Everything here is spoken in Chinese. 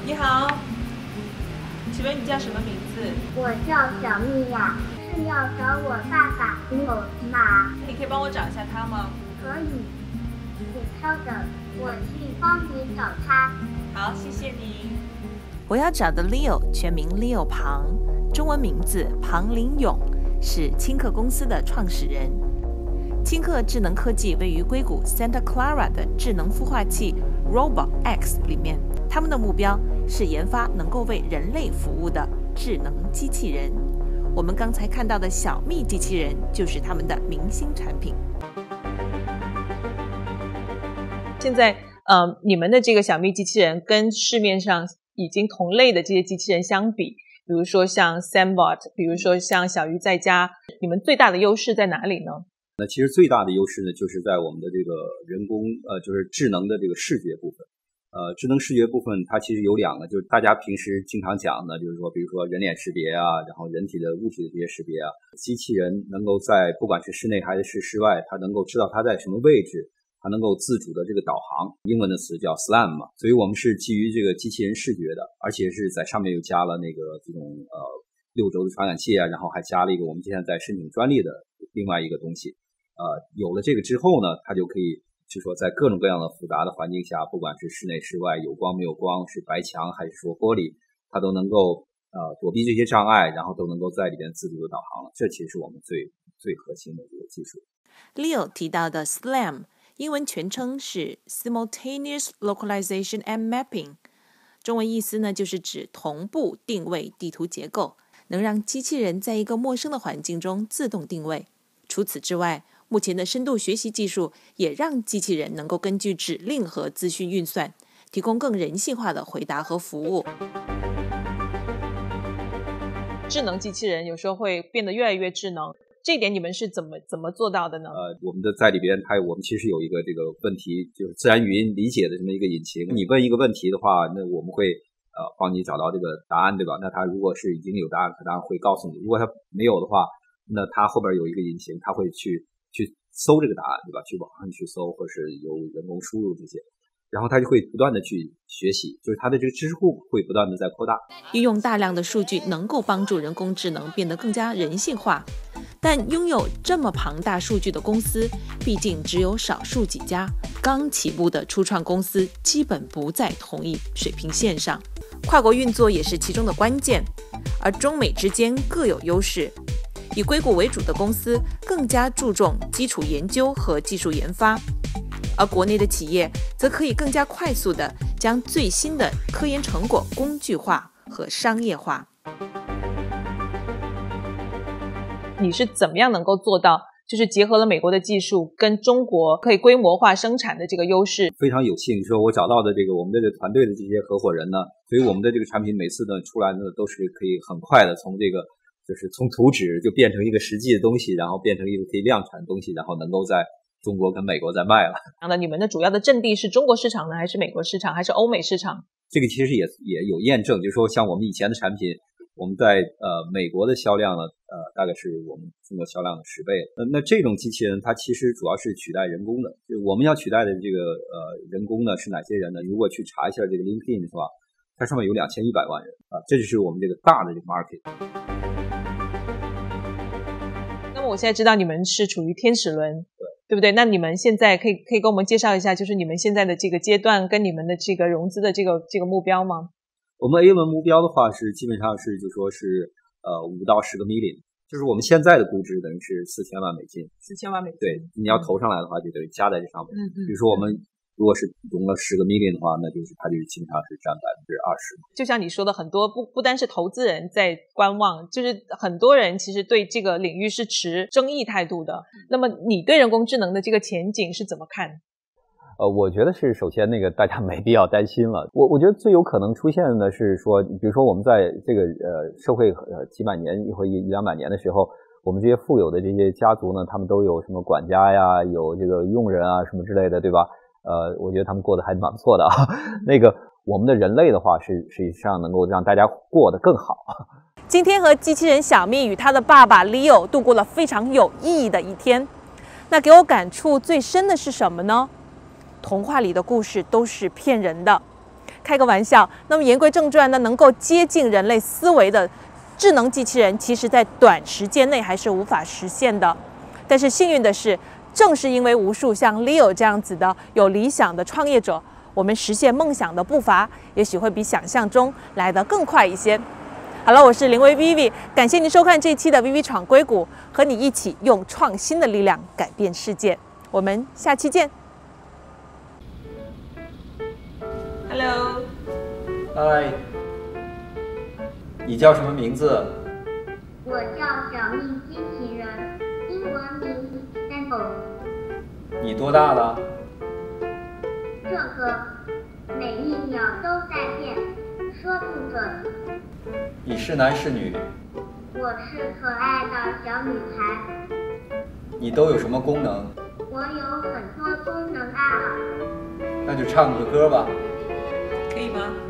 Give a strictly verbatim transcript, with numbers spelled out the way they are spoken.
你好，请问你叫什么名字？ 我叫小蜜呀，是要找我爸爸有吗？ 你可以帮我找一下他吗？ 可以，请稍等，我去帮你找他。 好，谢谢你。 我要找的 Leo 全名 Leo 庞，中文名字庞林勇，是轻客公司的创始人。轻客智能科技位于硅谷 Santa Clara 的智能孵化器 Robot X 里面，他们的目标是研发能够为人类服务的智能机器人。我们刚才看到的小蜜机器人就是他们的明星产品。 现在，呃，你们的这个小蜜机器人跟市面上已经同类的这些机器人相比，比如说像 Sambot， 比如说像小鱼在家，你们最大的优势在哪里呢？ 那其实最大的优势呢，就是在我们的这个人工呃，就是智能的这个视觉部分。呃，智能视觉部分它其实有两个，就是大家平时经常讲的，就是说，比如说人脸识别啊，然后人体的物体的这些识别啊，机器人能够在不管是室内还是室外，它能够知道它在什么位置，它能够自主的这个导航，英文的词叫 S L A M 嘛，所以我们是基于这个机器人视觉的，而且是在上面又加了那个这种呃六轴的传感器啊，然后还加了一个我们现在在申请专利的另外一个东西。呃，有了这个之后呢，它就可以就说在各种各样的复杂的环境下，不管是室内室外，有光没有光，是白墙还是说玻璃，它都能够呃躲避这些障碍，然后都能够在里边自主的导航了。这其实是我们最最核心的这个技术。 Leo 提到的 S L A M 英文全称是 Simultaneous Localization and Mapping， 中文意思呢就是指同步定位地图结构，能让机器人在一个陌生的环境中自动定位。除此之外，目前的深度学习技术也让机器人能够根据指令和资讯运算，提供更人性化的回答和服务。 智能机器人有时候会变得越来越智能，这一点你们是怎么怎么做到的呢？ 呃，我们的在里边，还有我们其实有一个这个问题，就是自然语音理解的这么一个引擎。你问一个问题的话，那我们会呃帮你找到这个答案，对吧？那它如果是已经有答案，它当然会告诉你；如果它没有的话，那它后边有一个引擎，它会去去搜这个答案，对吧？去网上去搜，或者是由人工输入这些，然后它就会不断的去学习，就是它的这个知识库会不断的在扩大。 运用大量的数据能够帮助人工智能变得更加人性化，但拥有这么庞大数据的公司毕竟只有少数几家，刚起步的初创公司基本不在同一水平线上，跨国运作也是其中的关键，而中美之间各有优势。以硅谷为主的公司更加注重基础研究和技术研发，而国内的企业则可以更加快速地将最新的科研成果工具化和商业化。 你是怎么样能够做到就是结合了美国的技术跟中国可以规模化生产的这个优势？ 非常有幸说我找到的这个我们这个团队的这些合伙人呢，所以我们的这个产品每次呢出来呢都是可以很快的从这个就是从图纸就变成一个实际的东西，然后变成一个可以量产的东西，然后能够在中国跟美国再卖了。 那你们的主要的阵地是中国市场呢，还是美国市场，还是欧美市场？ 这个其实也也有验证，就是说像我们以前的产品，我们在呃美国的销量呢，呃大概是我们中国销量的十倍。那那这种机器人它其实主要是取代人工的，就是我们要取代的这个呃人工呢是哪些人呢？如果去查一下这个 LinkedIn 的话，它上面有两千一百万人啊，这就是我们这个大的这个 market。 那么我现在知道你们是处于天使轮，对，对不对？那你们现在可以可以跟我们介绍一下，就是你们现在的这个阶段跟你们的这个融资的这个这个目标吗？ 我们 A 轮目标的话是基本上是就说是呃五到十个 million， 就是我们现在的估值等于是四千万美金。 四千万美金。 对，你要投上来的话就等于加在这上面。 嗯嗯。 比如说我们如果是融了十个 million 的话，那就是它就是基本上是占百分之二十。 就像你说的，很多不不单是投资人在观望，就是很多人其实对这个领域是持争议态度的。那么你对人工智能的这个前景是怎么看？ 呃，我觉得是首先那个大家没必要担心了。我我觉得最有可能出现的是说，比如说我们在这个呃社会呃几百年或一两百年的时候，我们这些富有的这些家族呢，他们都有什么管家呀，有这个佣人啊什么之类的，对吧？呃，我觉得他们过得还蛮不错的啊。那个我们的人类的话是实际上能够让大家过得更好。 今天和机器人小蜜与他的爸爸 Leo 度过了非常有意义的一天。那给我感触最深的是什么呢？童话里的故事都是骗人的。 开个玩笑。那么言归正传呢，能够接近人类思维的智能机器人，其实在短时间内还是无法实现的。但是幸运的是，正是因为无数像 Leo 这样子的有理想的创业者，我们实现梦想的步伐也许会比想象中来得更快一些。好了，我是林薇 Vivi， 感谢您收看这一期的 Vivi 闯硅谷，和你一起用创新的力量改变世界。我们下期见。 Hello， 嗨，你叫什么名字？ 我叫小蜜机器人，英文名 Stanford。 你多大了？ 这个每一秒都在变，说不准。 你是男是女？ 我是可爱的小女孩。 你都有什么功能？ 我有很多功能啊。 那就唱个歌吧。 可以吗？